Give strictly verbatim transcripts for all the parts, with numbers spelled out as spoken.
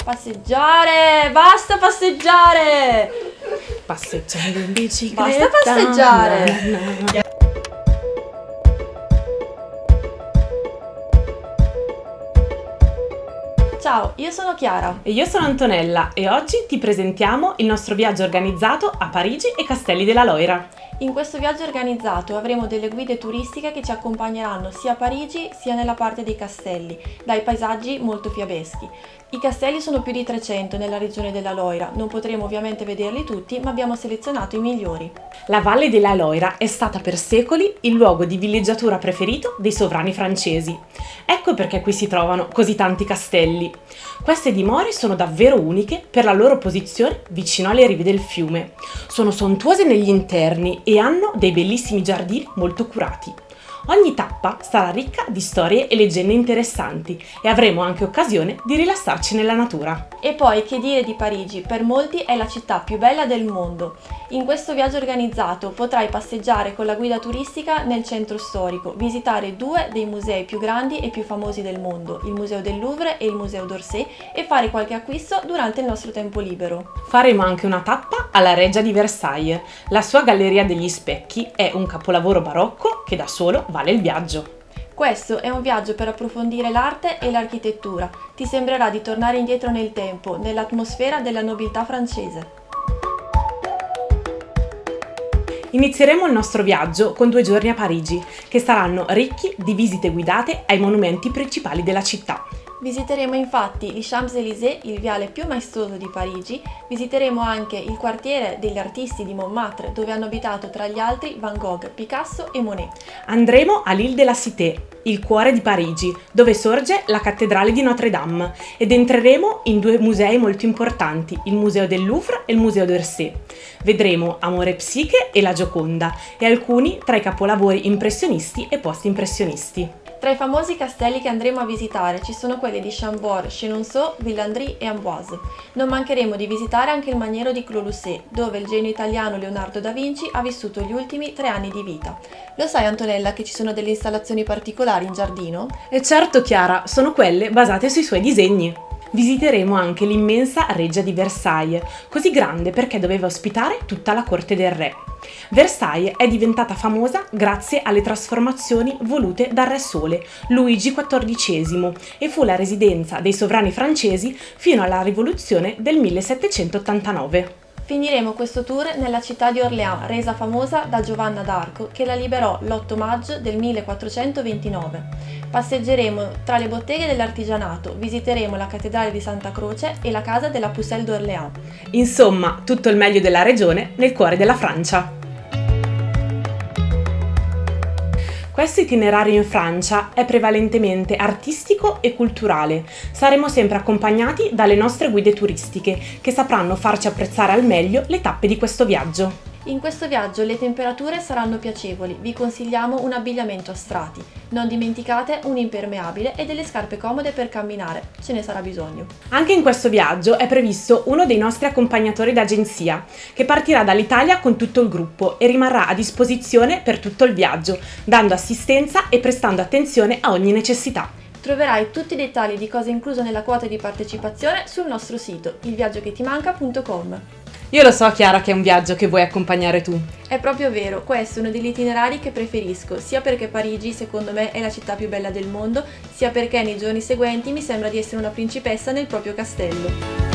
Passeggiare! Basta passeggiare! Passeggiare in bicicletta. Basta passeggiare! Na, na, na. Ciao, io sono Chiara. E io sono Antonella e oggi ti presentiamo il nostro viaggio organizzato a Parigi e Castelli della Loira. In questo viaggio organizzato avremo delle guide turistiche che ci accompagneranno sia a Parigi sia nella parte dei castelli, dai paesaggi molto fiabeschi. I castelli sono più di trecento nella regione della Loira, non potremo ovviamente vederli tutti, ma abbiamo selezionato i migliori. La Valle della Loira è stata per secoli il luogo di villeggiatura preferito dei sovrani francesi. Ecco perché qui si trovano così tanti castelli. Queste dimore sono davvero uniche per la loro posizione vicino alle rive del fiume. Sono sontuose negli interni e hanno dei bellissimi giardini molto curati. Ogni tappa sarà ricca di storie e leggende interessanti e avremo anche occasione di rilassarci nella natura. E poi che dire di Parigi, per molti è la città più bella del mondo. In questo viaggio organizzato potrai passeggiare con la guida turistica nel centro storico, visitare due dei musei più grandi e più famosi del mondo, il Museo del Louvre e il Museo d'Orsay, e fare qualche acquisto durante il nostro tempo libero. Faremo anche una tappa alla Reggia di Versailles. La sua Galleria degli Specchi è un capolavoro barocco che da solo vale il viaggio. Questo è un viaggio per approfondire l'arte e l'architettura. Ti sembrerà di tornare indietro nel tempo, nell'atmosfera della nobiltà francese. Inizieremo il nostro viaggio con due giorni a Parigi, che saranno ricchi di visite guidate ai monumenti principali della città. Visiteremo infatti gli Champs-Élysées, il viale più maestoso di Parigi, visiteremo anche il quartiere degli artisti di Montmartre, dove hanno abitato tra gli altri Van Gogh, Picasso e Monet. Andremo all'Île de la Cité, il cuore di Parigi, dove sorge la cattedrale di Notre Dame, ed entreremo in due musei molto importanti, il Museo del Louvre e il Museo d'Orsay. Vedremo Amore e Psiche e la Gioconda e alcuni tra i capolavori impressionisti e post-impressionisti. Tra i famosi castelli che andremo a visitare ci sono quelli di Chambord, Chenonceau, Villandry e Amboise. Non mancheremo di visitare anche il maniero di Clos-Lucé, dove il genio italiano Leonardo da Vinci ha vissuto gli ultimi tre anni di vita. Lo sai, Antonella, che ci sono delle installazioni particolari in giardino? E certo, Chiara, sono quelle basate sui suoi disegni. Visiteremo anche l'immensa Reggia di Versailles, così grande perché doveva ospitare tutta la corte del re. Versailles è diventata famosa grazie alle trasformazioni volute dal re Sole, Luigi quattordicesimo, e fu la residenza dei sovrani francesi fino alla rivoluzione del millesettecentottantanove. Finiremo questo tour nella città di Orléans, resa famosa da Giovanna d'Arco, che la liberò l'otto maggio del millequattrocentoventinove. Passeggeremo tra le botteghe dell'artigianato, visiteremo la cattedrale di Santa Croce e la casa della Pucelle d'Orléans. Insomma, tutto il meglio della regione nel cuore della Francia. Questo itinerario in Francia è prevalentemente artistico e culturale. Saremo sempre accompagnati dalle nostre guide turistiche, che sapranno farci apprezzare al meglio le tappe di questo viaggio. In questo viaggio le temperature saranno piacevoli, vi consigliamo un abbigliamento a strati. Non dimenticate un impermeabile e delle scarpe comode per camminare, ce ne sarà bisogno. Anche in questo viaggio è previsto uno dei nostri accompagnatori d'agenzia, che partirà dall'Italia con tutto il gruppo e rimarrà a disposizione per tutto il viaggio, dando assistenza e prestando attenzione a ogni necessità. Troverai tutti i dettagli di cosa è incluso nella quota di partecipazione sul nostro sito, il viaggio che ti manca punto com. Io lo so, Chiara, che è un viaggio che vuoi accompagnare tu. È proprio vero, questo è uno degli itinerari che preferisco, sia perché Parigi secondo me è la città più bella del mondo, sia perché nei giorni seguenti mi sembra di essere una principessa nel proprio castello.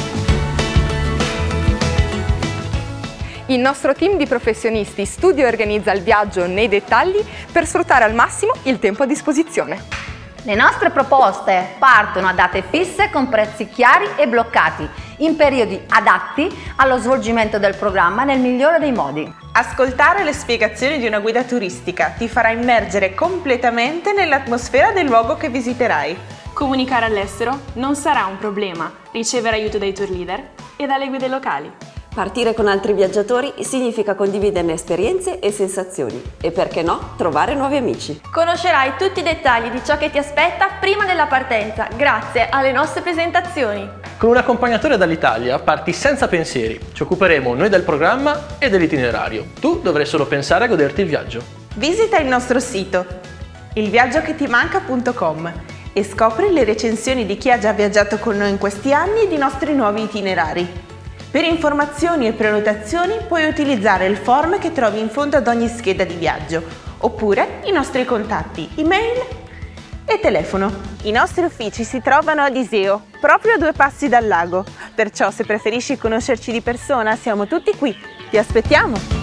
Il nostro team di professionisti studia e organizza il viaggio nei dettagli per sfruttare al massimo il tempo a disposizione. Le nostre proposte partono a date fisse con prezzi chiari e bloccati, in periodi adatti allo svolgimento del programma nel migliore dei modi. Ascoltare le spiegazioni di una guida turistica ti farà immergere completamente nell'atmosfera del luogo che visiterai. Comunicare all'estero non sarà un problema, ricevere aiuto dai tour leader e dalle guide locali. Partire con altri viaggiatori significa condividerne esperienze e sensazioni e, perché no, trovare nuovi amici. Conoscerai tutti i dettagli di ciò che ti aspetta prima della partenza, grazie alle nostre presentazioni. Con un accompagnatore dall'Italia parti senza pensieri, ci occuperemo noi del programma e dell'itinerario. Tu dovrai solo pensare a goderti il viaggio. Visita il nostro sito, il viaggio che ti manca punto com, e scopri le recensioni di chi ha già viaggiato con noi in questi anni e di nostri nuovi itinerari. Per informazioni e prenotazioni puoi utilizzare il form che trovi in fondo ad ogni scheda di viaggio, oppure i nostri contatti email e telefono. I nostri uffici si trovano ad Iseo, proprio a due passi dal lago, perciò se preferisci conoscerci di persona siamo tutti qui. Ti aspettiamo!